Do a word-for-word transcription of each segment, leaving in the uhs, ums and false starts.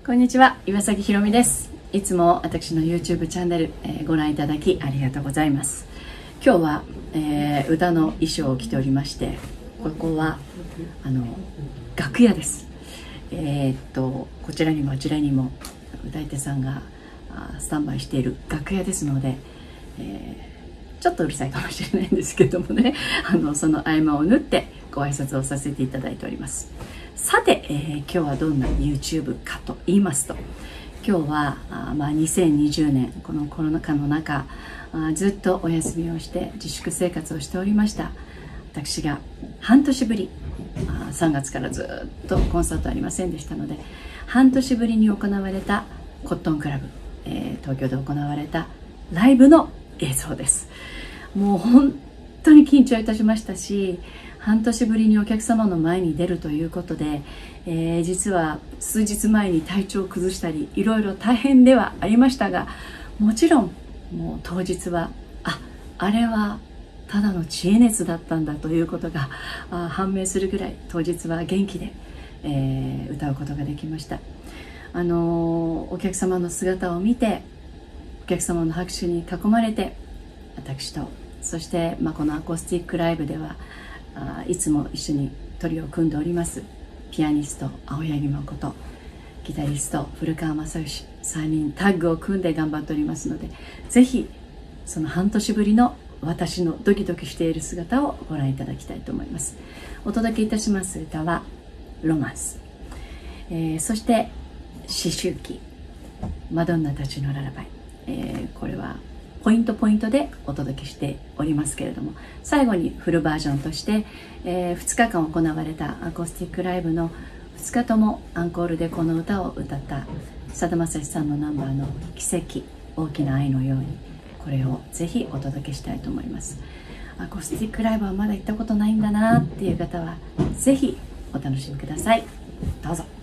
こんにちは、岩崎ひろみです。いつも私の YouTube チャンネル、えー、ご覧いただきありがとうございます。今日は、えー、歌の衣装を着ておりまして、ここはあの楽屋です。えー、っとこちらにもあちらにも歌い手さんがスタンバイしている楽屋ですので、えー、ちょっとうるさいかもしれないんですけどもね、あのその合間を縫ってご挨拶をさせていただいております。さて、えー、今日はどんな YouTube かと言いますと、今日はあ、まあ、にせんにじゅうねんこのコロナ禍の中あずっとお休みをして自粛生活をしておりました私が半年ぶりあさんがつからずっとコンサートありませんでしたので、半年ぶりに行われたコットンクラブ、えー、東京で行われたライブの映像です。もう本当に緊張いたしましたし、半年ぶりにお客様の前に出るということで、えー、実は数日前に体調を崩したりいろいろ大変ではありましたが、もちろんもう当日はああれはただの知恵熱だったんだということがあ判明するぐらい当日は元気で、えー、歌うことができました。あのー、お客様の姿を見て、お客様の拍手に囲まれて、私とそして、まあ、このアコースティックライブではいつも一緒にトリを組んでおりますピアニスト青柳誠、ギタリスト古川正義、さんにんタッグを組んで頑張っておりますので、ぜひその半年ぶりの私のドキドキしている姿をご覧いただきたいと思います。お届けいたします歌はロマンス、えー、そして思春期マドンナたちのララバイ、えー、これはポイントポイントでお届けしておりますけれども、最後にフルバージョンとして、えー、ふつかかん行われたアコースティックライブのふつかともアンコールでこの歌を歌ったさだまさしさんのナンバーの「奇跡大きな愛のように」、これをぜひお届けしたいと思います。アコースティックライブはまだ行ったことないんだなっていう方はぜひお楽しみください。どうぞ。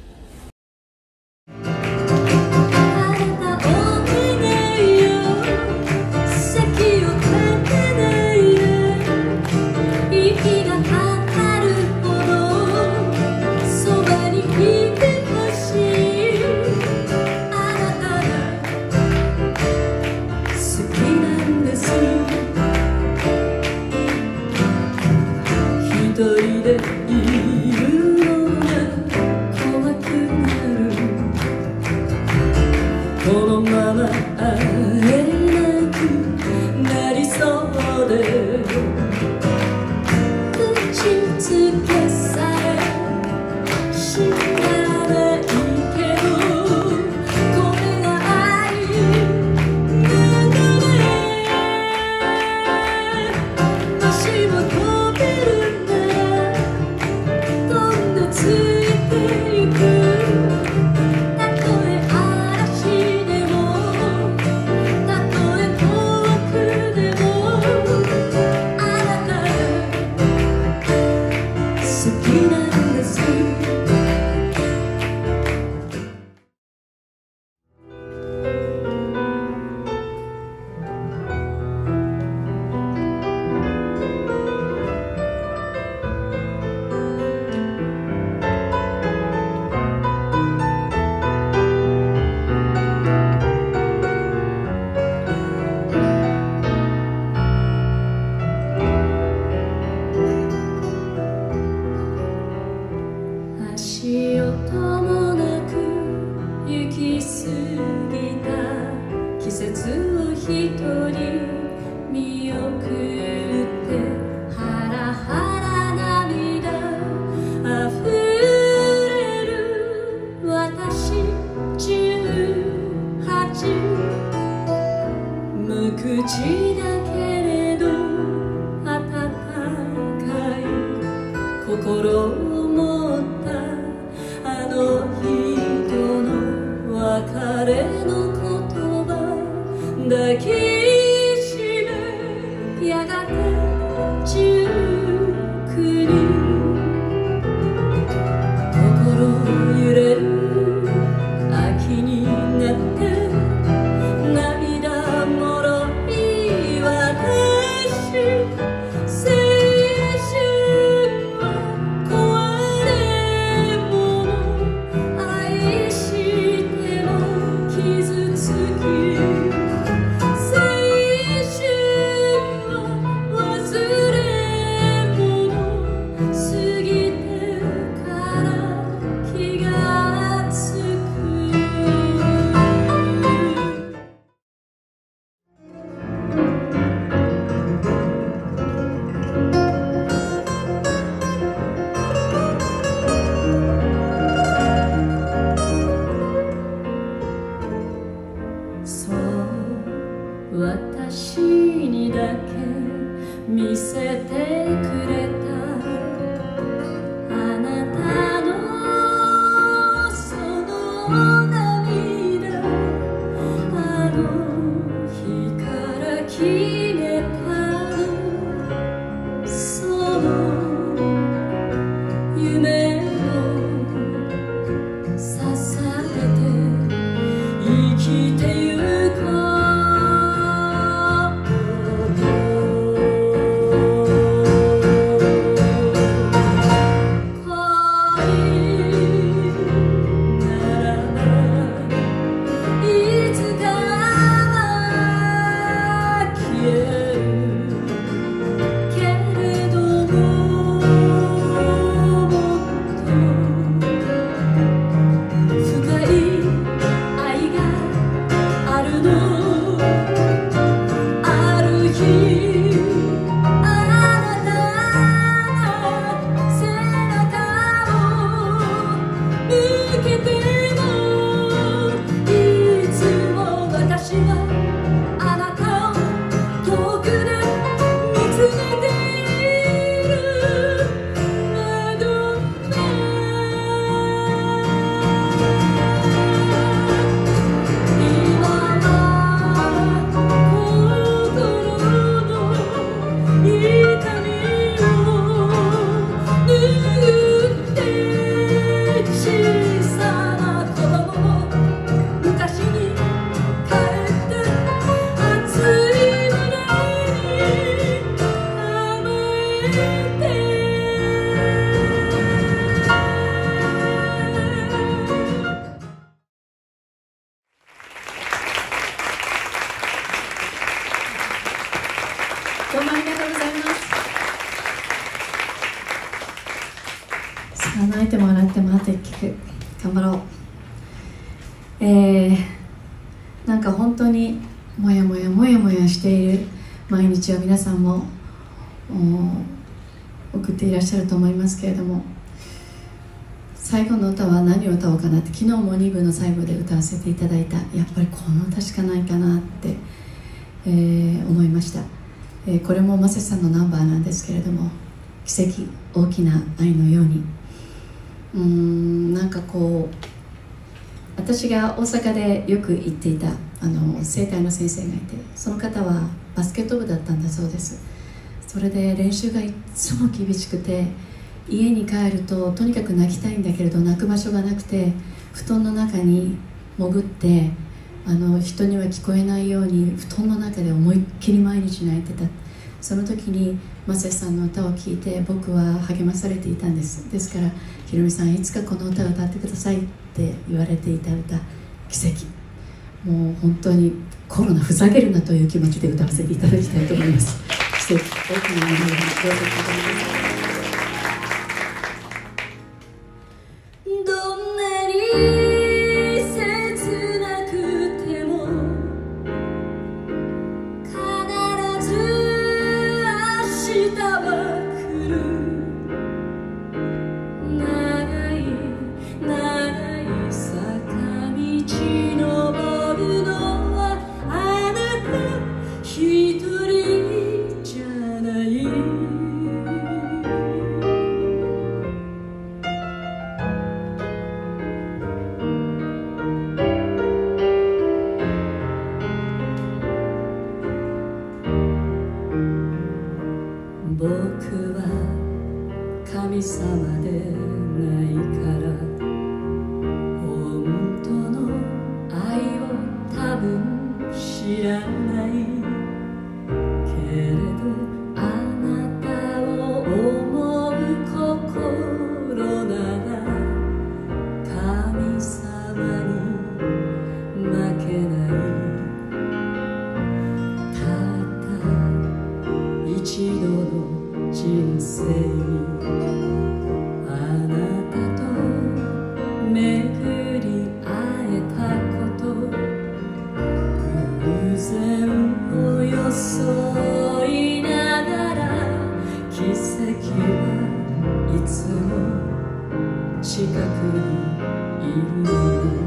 一人でいるのが怖くなる、このまま会えなくなりそうで、口つけさえ知らないけど、これが愛なのね。もしも飛べるついてゆく、たとえ嵐でもたとえ遠くでも、あなた好きなんです。足音もなく行き過ぎた季節を一人見送って、ハラハラ涙あふれる私じゅうはち、無口だけれど温かい心を持ったあの人の別れの言葉抱きしめ、やがてじゅうくにん心揺れる秋になって、涙もろい私、青春は壊れ物愛しく頑張ろう。えー、なんか本当にもやもやもやもやしている毎日を皆さんも送っていらっしゃると思いますけれども、最後の歌は何を歌おうかなって、昨日もに部の最後で歌わせていただいた、やっぱりこの歌しかないかなって、えー、思いました。えー、これもマセさんのナンバーなんですけれども、奇跡大きな愛のように。うーんなんかこう、私が大阪でよく行っていたあの整体の先生がいて、その方はバスケット部だったんだそうです。それで練習がいつも厳しくて、家に帰るととにかく泣きたいんだけれど泣く場所がなくて、布団の中に潜ってあの人には聞こえないように布団の中で思いっきり毎日泣いてた。その時にマセさんの歌を聴いて僕は励まされていたんです。ですから、ひろみさんいつかこの歌を歌ってくださいって言われていた歌、奇跡。もう本当にコロナふざけるなという気持ちで歌わせていただきたいと思います。奇跡大きな愛のように、どうぞ聴いてください。僕は神様でないから本当の愛を多分知らないけれど、あなたを思う心なら神様に負けない。たった一度の人生にあなたと巡り会えたこと、偶然を装いながら奇跡はいつも近くにいるの。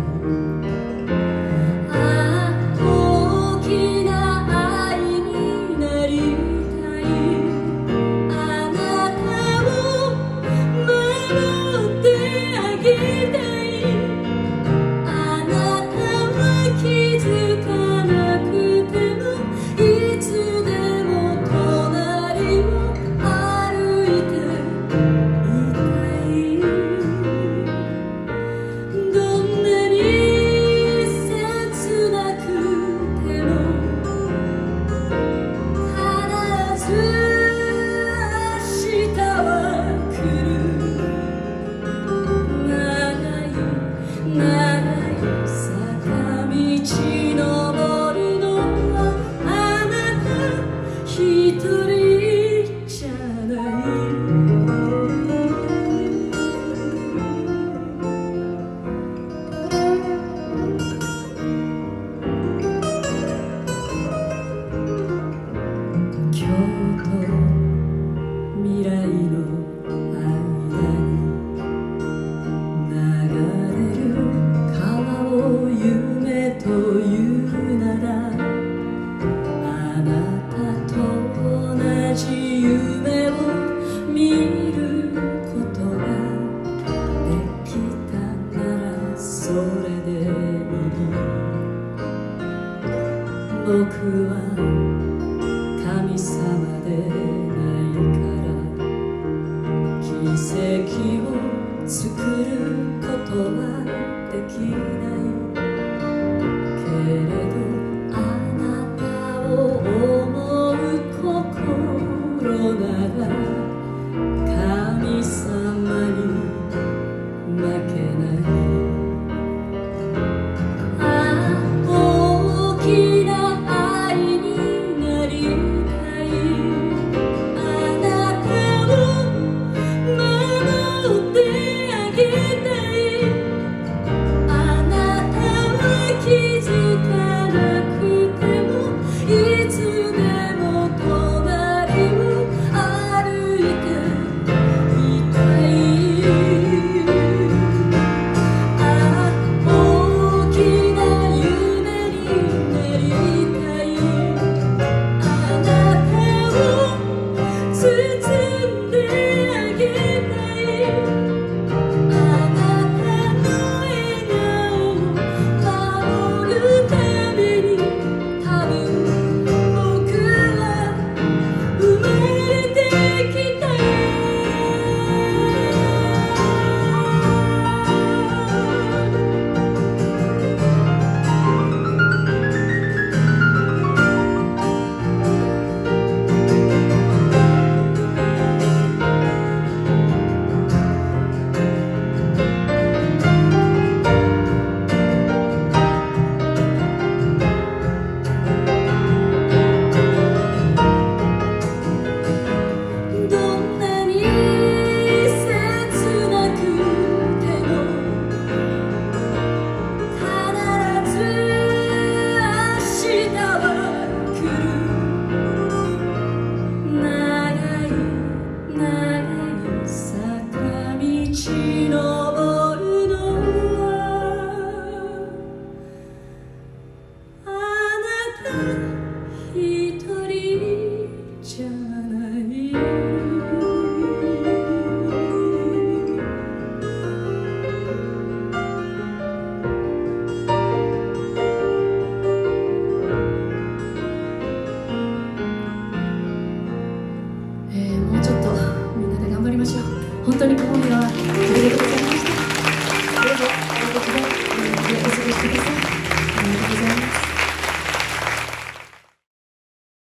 僕は神様でないから奇跡を作ることはできないけれど、あなたを思う心なら神様に負けない。あなたを守ってあげたい。 えーもうちょっとみんなで頑張りましょう。本当にここには